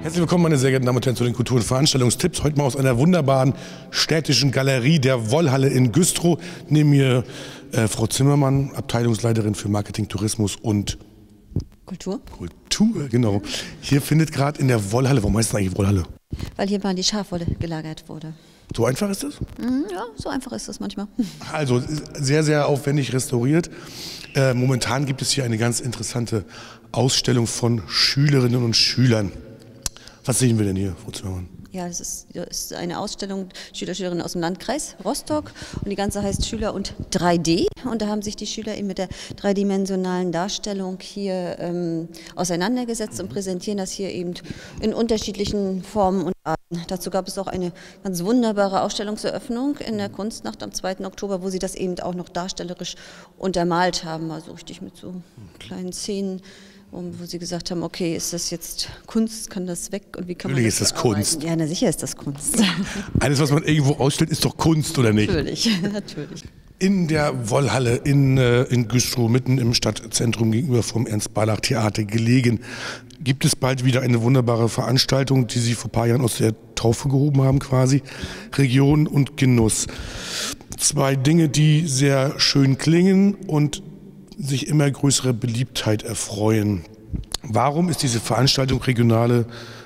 Herzlich willkommen, meine sehr geehrten Damen und Herren, zu den Kultur- und Veranstaltungstipps. Heute mal aus einer wunderbaren städtischen Galerie der Wollhalle in Güstrow. Neben mir Frau Zimmermann, Abteilungsleiterin für Marketing, Tourismus und Kultur. Kultur, genau. Hier findet gerade in der Wollhalle, warum heißt das eigentlich Wollhalle? Weil hier mal die Schafwolle gelagert wurde. So einfach ist das? Ja, so einfach ist das manchmal. Also sehr, sehr aufwendig restauriert. Momentan gibt es hier eine ganz interessante Ausstellung von Schülerinnen und Schülern. Was sehen wir denn hier, Frau Zimmermann? Ja, das ist eine Ausstellung Schülerinnen aus dem Landkreis Rostock und die ganze heißt Schüler und 3D. Und da haben sich die Schüler eben mit der dreidimensionalen Darstellung hier auseinandergesetzt und präsentieren das hier eben in unterschiedlichen Formen und Arten. Dazu gab es auch eine ganz wunderbare Ausstellungseröffnung in der Kunstnacht am 2. Oktober, wo sie das eben auch noch darstellerisch untermalt haben, also richtig mit so kleinen Szenen. Wo sie gesagt haben, okay, ist das jetzt Kunst, kann das weg und wie kann man das ist das Kunst. Ja, na sicher ist das Kunst. Alles, was man irgendwo ausstellt, ist doch Kunst, oder nicht? Natürlich, natürlich. In der Wollhalle in Güstrow, mitten im Stadtzentrum gegenüber vom Ernst-Barlach-Theater gelegen, gibt es bald wieder eine wunderbare Veranstaltung, die Sie vor ein paar Jahren aus der Taufe gehoben haben quasi. Region und Genuss. Zwei Dinge, die sehr schön klingen und sich immer größere Beliebtheit erfreuen. Warum ist diese Veranstaltung regionaler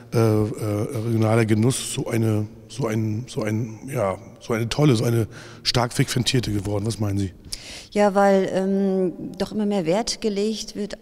Genuss so eine tolle, so eine stark frequentierte geworden? Was meinen Sie? Ja, weil doch immer mehr Wert gelegt wird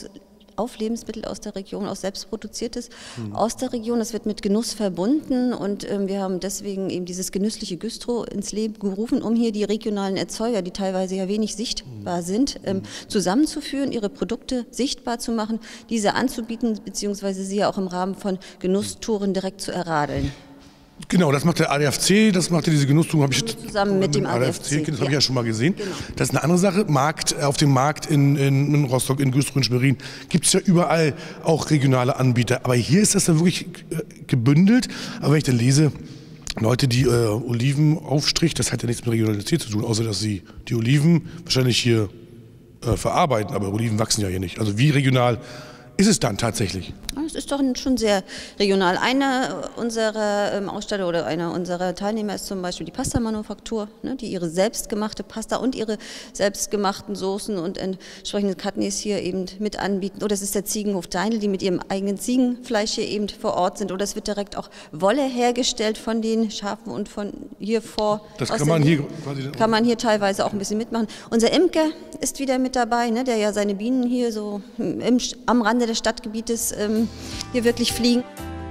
auf Lebensmittel aus der Region, aus selbstproduziertes aus der Region. Das wird mit Genuss verbunden und wir haben deswegen eben dieses genüssliche Güstrow ins Leben gerufen, um hier die regionalen Erzeuger, die teilweise ja wenig sichtbar sind, zusammenzuführen, ihre Produkte sichtbar zu machen, diese anzubieten, beziehungsweise sie ja auch im Rahmen von Genusstouren direkt zu erradeln. Genau, das macht der ADFC, das macht diese Genusstouren, habe ich zusammen mit dem ADFC. Das habe ich ja schon mal gesehen. Genau. Das ist eine andere Sache. Auf dem Markt in Rostock, in Güstrow, in Schwerin gibt es ja überall auch regionale Anbieter. Aber hier ist das dann wirklich gebündelt. Aber wenn ich dann lese, Leute, die Oliven aufstrich, das hat ja nichts mit Regionalität zu tun, außer dass sie die Oliven wahrscheinlich hier verarbeiten. Aber Oliven wachsen ja hier nicht. Also wie regional ist es dann tatsächlich? Es ist doch schon sehr regional. Einer unserer Aussteller oder einer unserer Teilnehmer ist zum Beispiel die Pasta-Manufaktur, ne, die ihre selbstgemachte Pasta und ihre selbstgemachten Soßen und entsprechende Chutneys hier eben mit anbieten. Oder es ist der Ziegenhof Deinl, die mit ihrem eigenen Ziegenfleisch hier eben vor Ort sind. Oder es wird direkt auch Wolle hergestellt von den Schafen und von hier vor. Das kann man hier quasi teilweise auch ein bisschen mitmachen. Unser Imker ist wieder mit dabei, ne, der ja seine Bienen hier so am Rande des Stadtgebietes hier wirklich fliegen.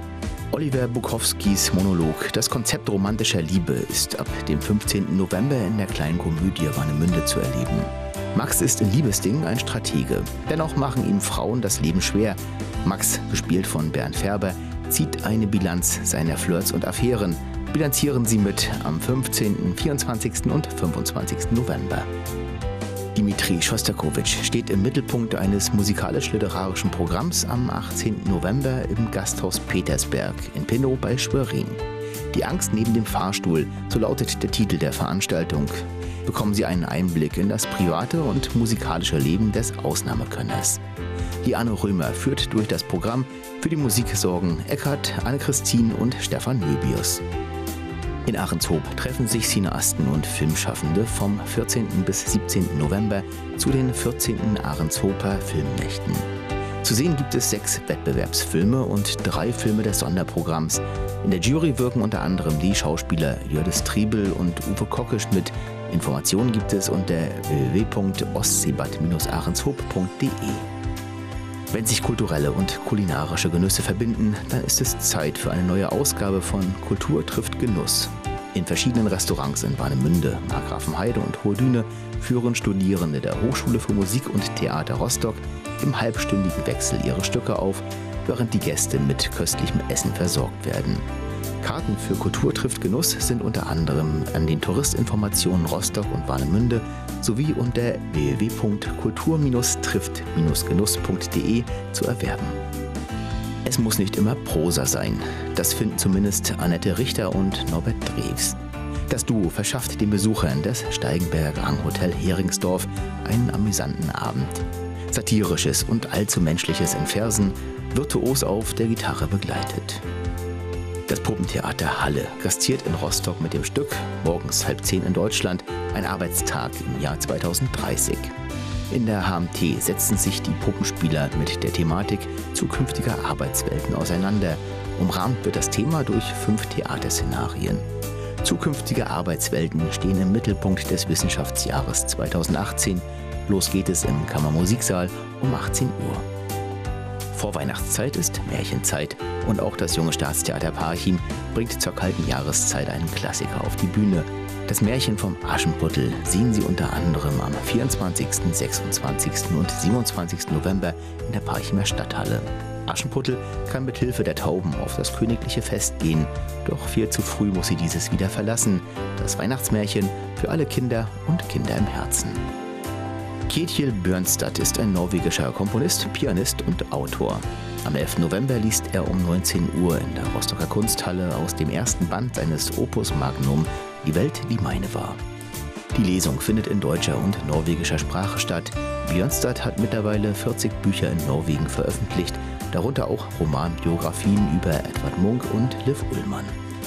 Oliver Bukowskis Monolog Das Konzept romantischer Liebe ist ab dem 15. November in der Kleinen Komödie Warnemünde zu erleben. Max ist in Liebesdingen ein Stratege. Dennoch machen ihm Frauen das Leben schwer. Max, gespielt von Bernd Färber, zieht eine Bilanz seiner Flirts und Affären. Bilanzieren Sie mit am 15., 24. und 25. November. Dimitri Schostakowitsch steht im Mittelpunkt eines musikalisch-literarischen Programms am 18. November im Gasthaus Petersberg in Pinnow bei Schwerin. Die Angst neben dem Fahrstuhl, so lautet der Titel der Veranstaltung. Bekommen Sie einen Einblick in das private und musikalische Leben des Ausnahmekönners. Liane Römer führt durch das Programm. Für die Musik sorgen Eckhard, Anne-Christine und Stefan Möbius. In Ahrenshoop treffen sich Cineasten und Filmschaffende vom 14. bis 17. November zu den 14. Ahrenshoper Filmnächten. Zu sehen gibt es 6 Wettbewerbsfilme und 3 Filme des Sonderprogramms. In der Jury wirken unter anderem die Schauspieler Jördis Triebel und Uwe Kockisch mit. Informationen gibt es unter www.ostseebad-ahrenshoop.de. Wenn sich kulturelle und kulinarische Genüsse verbinden, dann ist es Zeit für eine neue Ausgabe von Kultur trifft Genuss. In verschiedenen Restaurants in Warnemünde, Markgrafenheide und Hohe Düne führen Studierende der Hochschule für Musik und Theater Rostock im halbstündigen Wechsel ihre Stücke auf, während die Gäste mit köstlichem Essen versorgt werden. Karten für Kultur trifft Genuss sind unter anderem an den Touristinformationen Rostock und Warnemünde sowie unter www.kultur-trifft-genuss.de zu erwerben. Es muss nicht immer Prosa sein. Das finden zumindest Annette Richter und Norbert Drews. Das Duo verschafft den Besuchern des Steigenberger Hotel Heringsdorf einen amüsanten Abend. Satirisches und allzu Menschliches in Versen, virtuos auf der Gitarre begleitet. Das Puppentheater Halle gastiert in Rostock mit dem Stück Morgens 9:30 in Deutschland, ein Arbeitstag im Jahr 2030. In der HMT setzen sich die Puppenspieler mit der Thematik zukünftiger Arbeitswelten auseinander. Umrahmt wird das Thema durch 5 Theaterszenarien. Zukünftige Arbeitswelten stehen im Mittelpunkt des Wissenschaftsjahres 2018. Los geht es im Kammermusiksaal um 18 Uhr. Vorweihnachtszeit ist Märchenzeit und auch das Junge Staatstheater Parchim bringt zur kalten Jahreszeit einen Klassiker auf die Bühne. Das Märchen vom Aschenputtel sehen Sie unter anderem am 24., 26. und 27. November in der Parchimer Stadthalle. Aschenputtel kann mit Hilfe der Tauben auf das königliche Fest gehen, doch viel zu früh muss sie dieses wieder verlassen. Das Weihnachtsmärchen für alle Kinder und Kinder im Herzen. Kjetil Bjørnstad ist ein norwegischer Komponist, Pianist und Autor. Am 11. November liest er um 19 Uhr in der Rostocker Kunsthalle aus dem ersten Band seines Opus Magnum Die Welt, die meine war. Die Lesung findet in deutscher und norwegischer Sprache statt. Bjørnstad hat mittlerweile 40 Bücher in Norwegen veröffentlicht, darunter auch Romanbiografien über Edvard Munch und Liv Ullmann.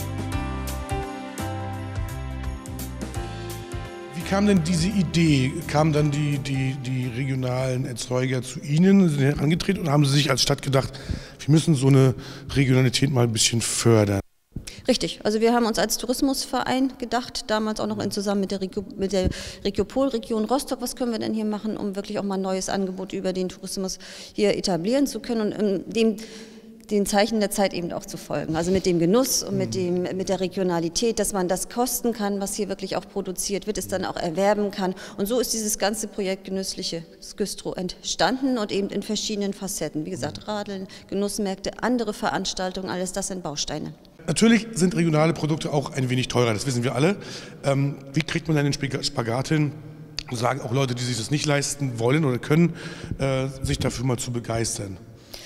Wie kam denn diese Idee? Kamen dann die regionalen Erzeuger zu Ihnen, sind herangetreten und haben Sie sich als Stadt gedacht, wir müssen so eine Regionalität mal ein bisschen fördern? Richtig, also wir haben uns als Tourismusverein gedacht, damals auch noch zusammen mit der Regiopol, Region Rostock, was können wir denn hier machen, um wirklich auch mal ein neues Angebot über den Tourismus hier etablieren zu können und den Zeichen der Zeit eben auch zu folgen. Also mit dem Genuss und mit der Regionalität, dass man das kosten kann, was hier wirklich auch produziert wird, es dann auch erwerben kann. Und so ist dieses ganze Projekt Genüssliches Güstrow entstanden und eben in verschiedenen Facetten. Wie gesagt, Radeln, Genussmärkte, andere Veranstaltungen, alles das sind Bausteine. Natürlich sind regionale Produkte auch ein wenig teurer, das wissen wir alle. Wie kriegt man dann den Spagat hin? Sagen auch Leute, die sich das nicht leisten wollen oder können, sich dafür mal zu begeistern.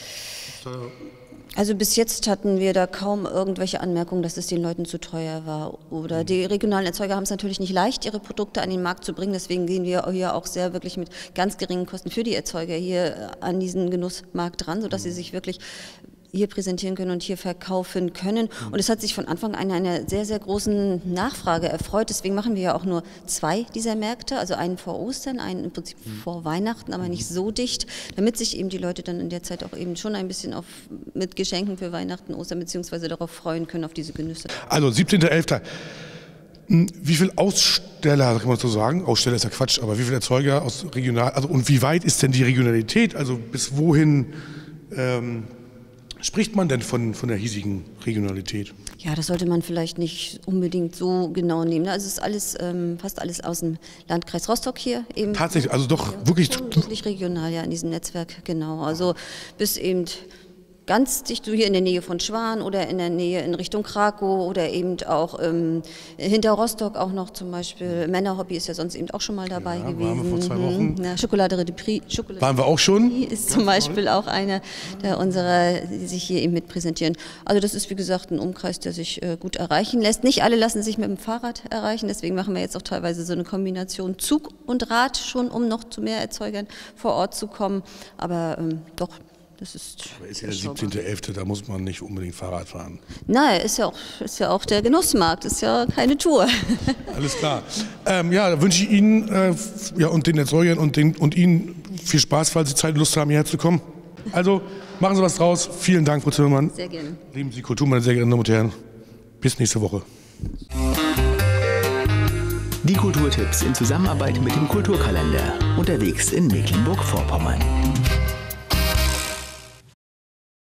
Also bis jetzt hatten wir da kaum irgendwelche Anmerkungen, dass es den Leuten zu teuer war. Oder die regionalen Erzeuger haben es natürlich nicht leicht, ihre Produkte an den Markt zu bringen. Deswegen gehen wir hier auch sehr wirklich mit ganz geringen Kosten für die Erzeuger hier an diesen Genussmarkt ran, sodass sie sich wirklich hier präsentieren können und hier verkaufen können. Und es hat sich von Anfang an einer sehr, sehr großen Nachfrage erfreut. Deswegen machen wir ja auch nur 2 dieser Märkte, also einen vor Ostern, einen im Prinzip vor Weihnachten, aber nicht so dicht, damit sich eben die Leute dann in der Zeit auch eben schon ein bisschen mit Geschenken für Weihnachten, Ostern beziehungsweise darauf freuen können, auf diese Genüsse. Also 17.11. Wie viele Aussteller, kann man so sagen, Aussteller ist ja Quatsch, aber wie viele Erzeuger aus regional, also und wie weit ist denn die Regionalität, also bis wohin spricht man denn von der hiesigen Regionalität? Ja, das sollte man vielleicht nicht unbedingt so genau nehmen. Also es ist alles, fast alles aus dem Landkreis Rostock hier. Eben Tatsächlich, also doch wirklich regional, ja, in diesem Netzwerk, genau. Also bis eben ganz dicht, so hier in der Nähe von Schwan oder in der Nähe in Richtung Krakow oder eben auch hinter Rostock auch noch zum Beispiel. Männerhobby ist ja sonst eben auch schon mal dabei gewesen. Waren wir vor 2 Wochen. Ja, Chocolaterie de Prix. Waren wir auch schon? Ist zum Beispiel auch einer der unserer, die sich hier eben mit präsentieren. Also das ist wie gesagt ein Umkreis, der sich gut erreichen lässt. Nicht alle lassen sich mit dem Fahrrad erreichen, deswegen machen wir jetzt auch teilweise so eine Kombination Zug und Rad schon, um noch zu mehr Erzeugern vor Ort zu kommen. Aber doch. Das ist ja der 17.11., da muss man nicht unbedingt Fahrrad fahren. Nein, ist ja auch der Genussmarkt, ist ja keine Tour. Alles klar. Ja, da wünsche ich Ihnen und den Erzeugern und Ihnen viel Spaß, falls Sie Zeit und Lust haben, hierher zu kommen. Also machen Sie was draus. Vielen Dank, Frau Zimmermann. Sehr gerne. Lieben Sie Kultur, meine sehr geehrten Damen und Herren. Bis nächste Woche. Die Kulturtipps in Zusammenarbeit mit dem Kulturkalender. Unterwegs in Mecklenburg-Vorpommern.